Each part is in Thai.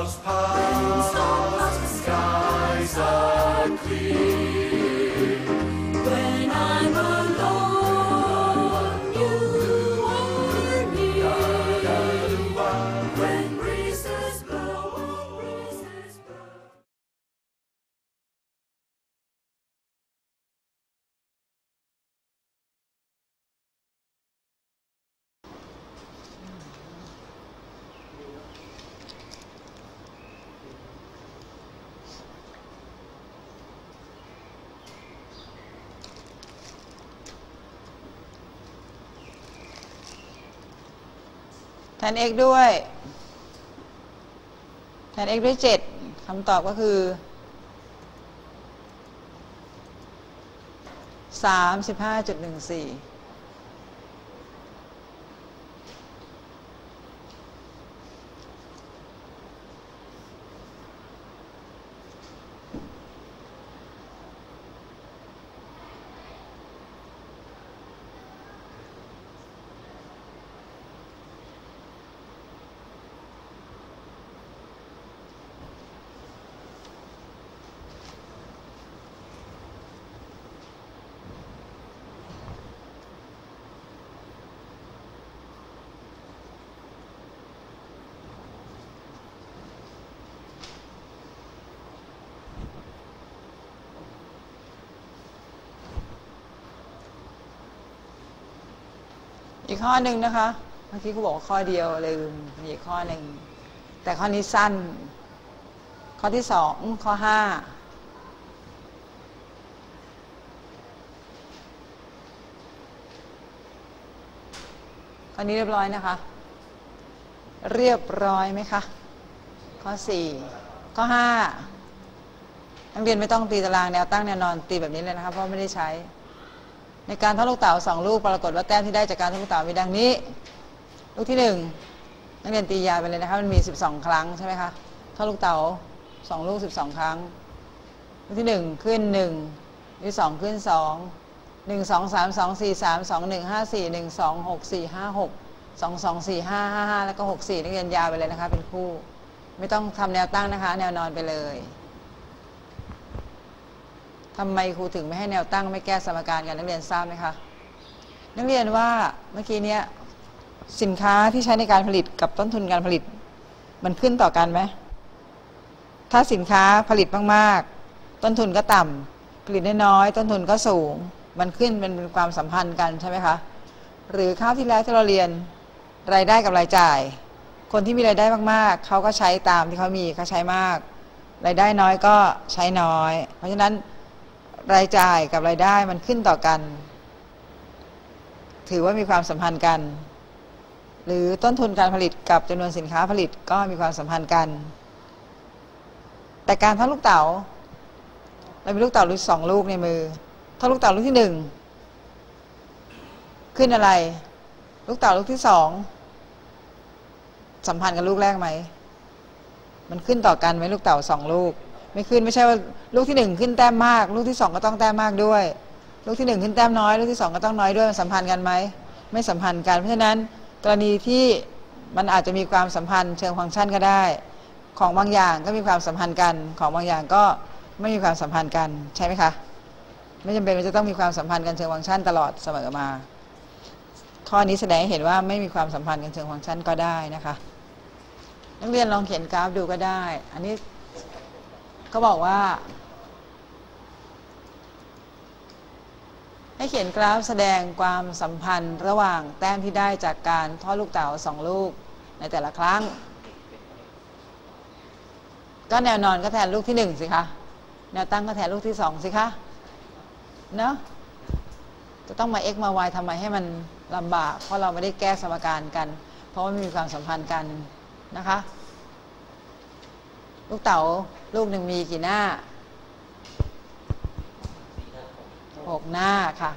clouds pass, the skies are clear. When I'm alone, you are near. When breezes blow, breezes blow. แทน x ด้วยแทน x ด้วย7คำตอบก็คือ35.14อีกข้อหนึ่งนะคะเมื่อกี้ครูบอกว่าข้อเดียวลืมมีอีกข้อหนึ่งแต่ข้อนี้สั้นข้อที่2ข้อ5ข้อนี้เรียบร้อยนะคะเรียบร้อยไหมคะข้อ4ข้อ5นักเรียนไม่ต้องตีตารางแนวตั้งแนวนอนตีแบบนี้เลยนะคะเพราะไม่ได้ใช้ในการทอดลูกเต๋า2ลูกปรากฏว่าแต้มที่ได้จากการทอดลูกเต๋ามีดังนี้ลูกที่1นักเรียนตียาวไปเลยนะคะมันมี12ครั้งใช่ไหมคะทอดลูกเต๋า2ลูก12ครั้งลูกที่1ขึ้น1ลูกที่2ขึ้น2 1 2 3 2 4 3 2 1 5 4 1 2 6 4 5 6 2 2 4 5 5 5แล้วก็6 4นักเรียนยาวไปเลยนะคะเป็นคู่ไม่ต้องทำแนวตั้งนะคะแนวนอนไปเลยทำไมครูถึงไม่ให้แนวตั้งไม่แก้สมการกันนักเรียนทราบไหมคะนักเรียนว่าเมื่อกี้เนี้ยสินค้าที่ใช้ในการผลิตกับต้นทุนการผลิตมันขึ้นต่อกันไหมถ้าสินค้าผลิตมากๆต้นทุนก็ต่ำผลิตน้อยๆต้นทุนก็สูงมันขึ้นเป็นความสัมพันธ์กันใช่ไหมคะหรือคราวที่แล้วที่เราเรียนรายได้กับรายจ่ายคนที่มีรายได้มากๆเขาก็ใช้ตามที่เขามีเขาใช้มากรายได้น้อยก็ใช้น้อยเพราะฉะนั้นรายจ่ายกับรายได้มันขึ้นต่อกันถือว่ามีความสัมพันธ์กันหรือต้นทุนการผลิตกับจำนวนสินค้าผลิตก็มีความสัมพันธ์กันแต่การทอดลูกเต๋าเรามีลูกเต๋าลูก2ลูกในมือทอดลูกเต๋าลูกที่1ขึ้นอะไรลูกเต๋าลูกที่2สัมพันธ์กับลูกแรกไหมมันขึ้นต่อกันไหมลูกเต๋า2ลูกไม่ขึ้นไม่ใช่ว่าลูกที่1ขึ้นแต้มมากลูกที่2ก็ต้องแต้มมากด้วยลูกที่1ขึ้นแต้มน้อยลูกที่2ก็ต้องน้อยด้วยสัมพันธ์กันไหมไม่สัมพันธ์กันเพราะฉะนั้นกรณีที่มันอาจจะมีความสัมพันธ์เชิงฟังก์ชันก็ได้ของบางอย่างก็มีความสัมพันธ์กันของบางอย่างก็ไม่มีความสัมพันธ์กันใช่ไหมคะไม่จำเป็นว่าจะต้องมีความสัมพันธ์กันเชิงฟังก์ชันตลอดเสมอมาข้อนี้แสดงให้เห็นว่าไม่มีความสัมพันธ์กันเชิงฟังก์ชันก็ได้นะคะนักเรียนลองเขียนกราฟดูก็ได้อันนี้เขาบอกว่าให้เขียนกราฟแสดงความสัมพันธ์ระหว่างแต้มที่ได้จากการทอดลูกเต๋า2ลูกในแต่ละครั้งก็แนวนอนก็แทนลูกที่1สิคะแนวตั้งก็แทนลูกที่2สิคะเนาะจะต้องมา x มา y ทำไมให้มันลำบากเพราะเราไม่ได้แก้สมการกันเพราะว่าไม่มีความสัมพันธ์กันนะคะลูกเต๋าลูกหนึ่งมีกี่หน้า6หน้าค่ะ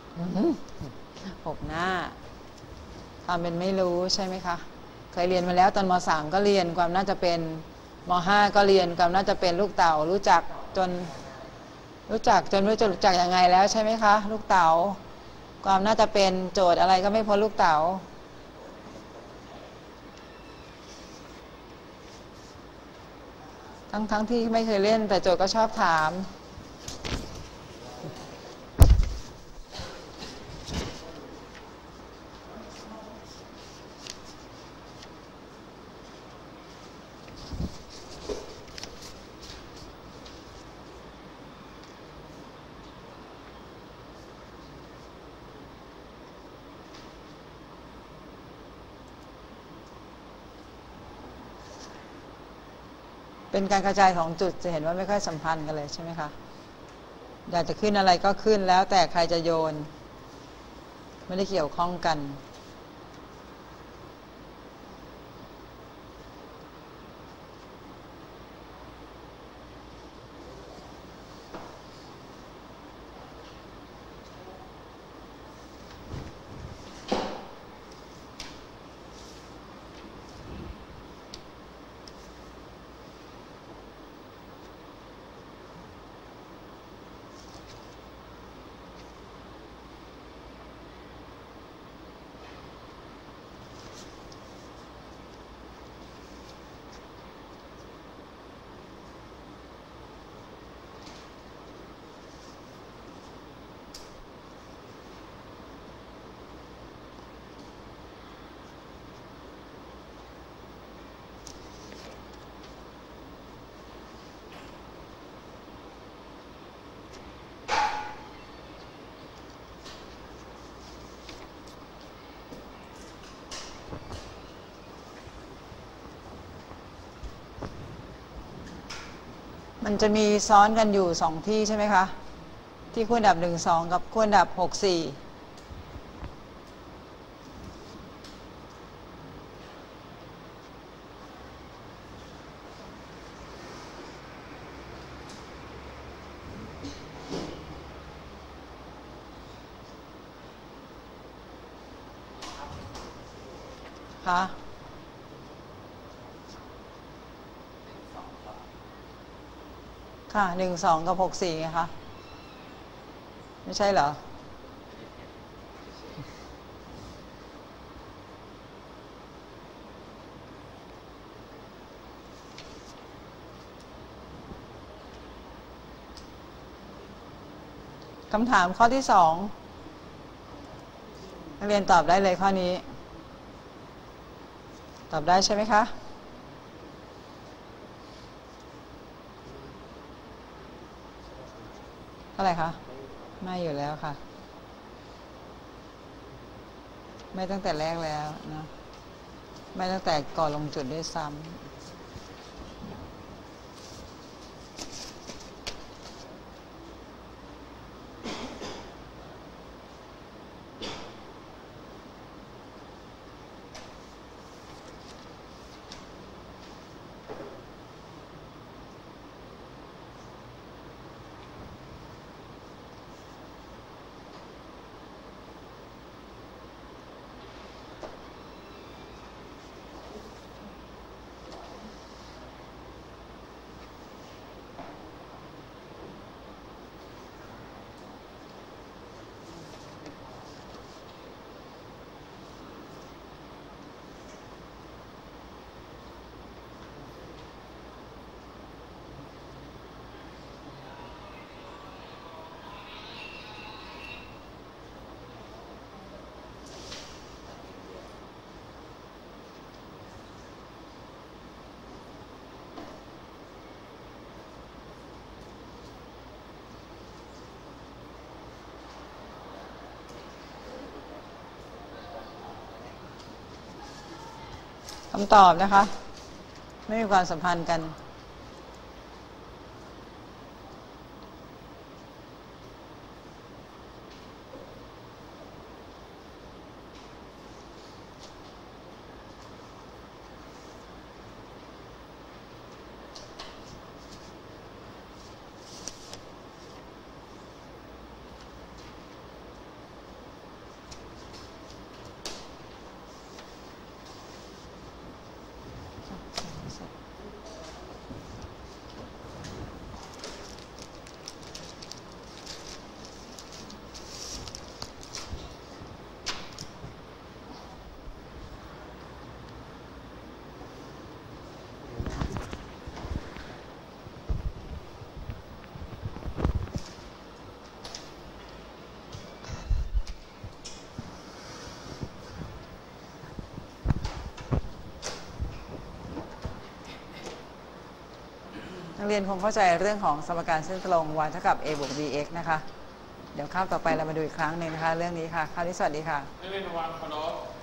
6หน้าทำเป็นไม่รู้ใช่ไหมคะเคยเรียนมาแล้วตอนม.3 ก็เรียนความน่าจะเป็นม.5 ก็เรียนความน่าจะเป็นลูกเต๋ารู้จักจนไม่รู้จะรู้จักยังไงแล้วใช่ไหมคะลูกเต๋าความน่าจะเป็นโจทย์อะไรก็ไม่พ้นลูกเต๋าทั้งที่ไม่เคยเล่นแต่โจทย์ก็ชอบถาม เป็นการกระจายของจุดจะเห็นว่าไม่ค่อยสัมพันธ์กันเลยใช่ไหมคะอยากจะขึ้นอะไรก็ขึ้นแล้วแต่ใครจะโยนไม่ได้เกี่ยวข้องกันมันจะมีซ้อนกันอยู่2ที่ใช่ไหมคะที่คู่อันดับ1 2กับคู่อันดับ6 4ค่ะค่ะ1 2กับ6 4ไงคะไม่ใช่เหรอคำถามข้อที่2นักเรียนตอบได้เลยข้อนี้ตอบได้ใช่ไหมคะเท่าไหร่คะไม่อยู่แล้วค่ะไม่ตั้งแต่แรกแล้วนะไม่ตั้งแต่ก่อนลงจุดด้วยซ้ำคำตอบนะคะไม่มีความสัมพันธ์กันนักเรียนคงเข้าใจเรื่องของสมการเส้นตรง y เท่ากับ a บวก bx นะคะเดี๋ยวคาบต่อไปเรามาดูอีกครั้งหนึ่งนะคะเรื่องนี้ค่ะคราวนี้สวัสดีค่ะนักเรียนระวังเคารพ